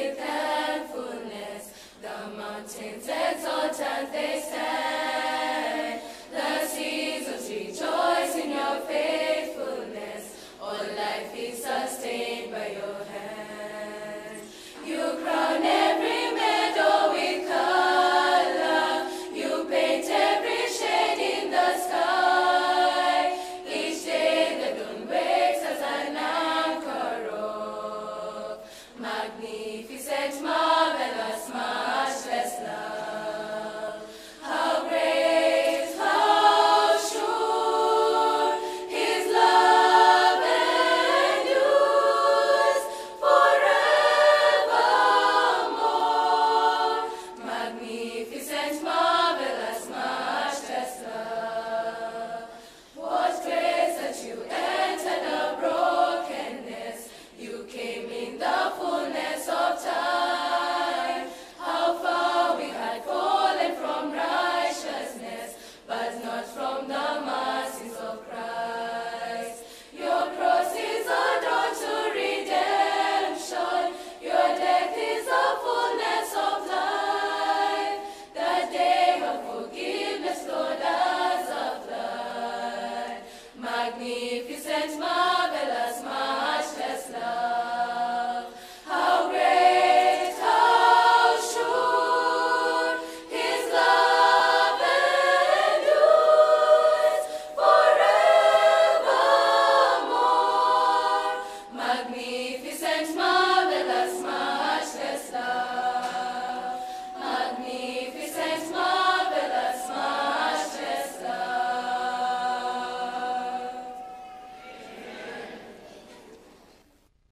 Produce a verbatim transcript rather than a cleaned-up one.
Thankfulness, the mountains exalt as they stand. The seasons rejoice in your faithfulness. All life is sustained by your hand. You crown every meadow with color. You paint every shade in the sky. Each day the dawn wakes as an anchor of magnificent, marvelous, matchless love. How great, how sure His love endures forevermore. Magnificent, marvelous, matchless love. What grace that you entered the brokenness. You came in the fullness of time. How far we had fallen from righteousness, but not from the mercies of Christ. Your cross is a door to redemption. Your death is the fullness of life. The day of forgiveness flowed as a flood. Magnificent, marvelous, matchless love. How great, how sure His love endures forevermore. Magnificent, marvelous.